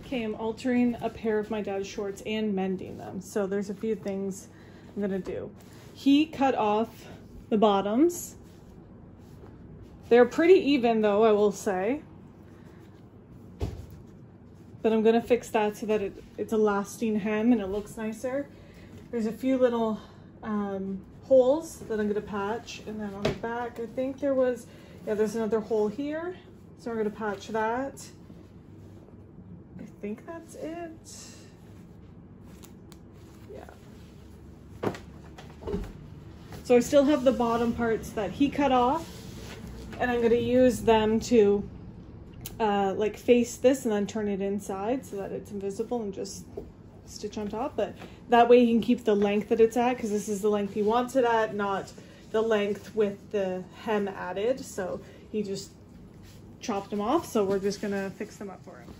Okay, I'm altering a pair of my dad's shorts and mending them. So there's a few things I'm gonna do. He cut off the bottoms. They're pretty even though, I will say. But I'm gonna fix that so that it's a lasting hem and it looks nicer. There's a few little holes that I'm gonna patch, and then on the back, I think there was, yeah, there's another hole here. So we're gonna patch that. I think that's it. Yeah. So I still have the bottom parts that he cut off, and I'm gonna use them to like face this and then turn it inside so that it's invisible and just stitch on top. But that way he can keep the length that it's at, because this is the length he wants it at, not the length with the hem added. So he just chopped them off, so we're just gonna fix them up for him.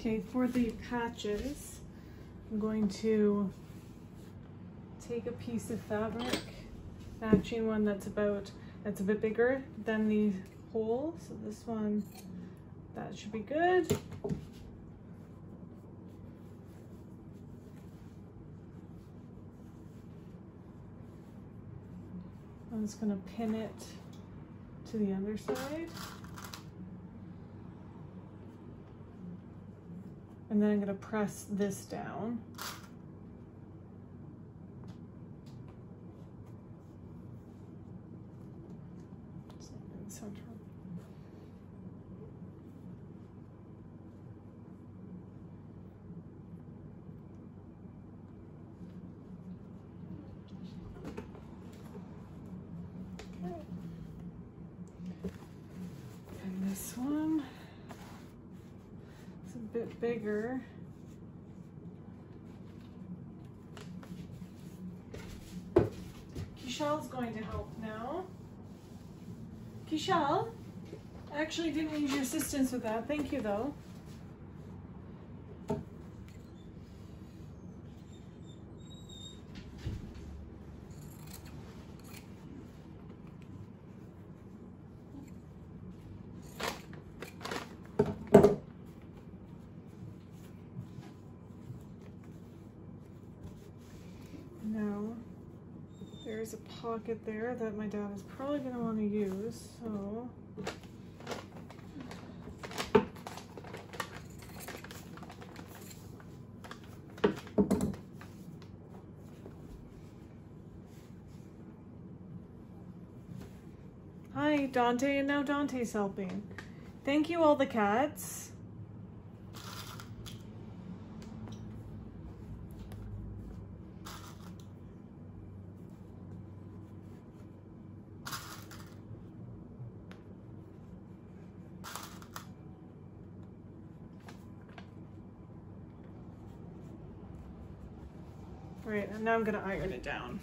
Okay, for the patches, I'm going to take a piece of fabric, matching one that's a bit bigger than the hole. So this one, that should be good. I'm just going to pin it to the underside. And then I'm going to press this down. Center. Okay. And this one is a bit bigger. Kishal's going to help now. Kishal, I actually didn't need your assistance with that. Thank you, though. Now, there's a pocket there that my dad is probably going to want to use, so hi, Dante, and now Dante's helping. Thank you, all the cats. Right, and now I'm gonna iron it down.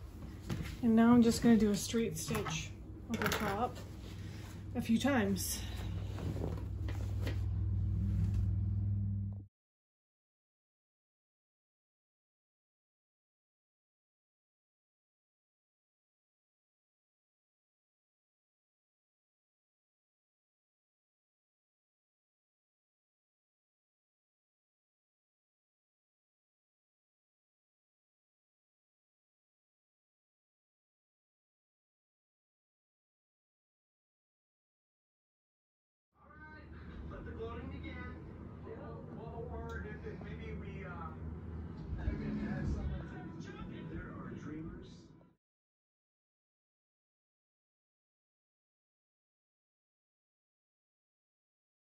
And now I'm just going to do a straight stitch over top a few times.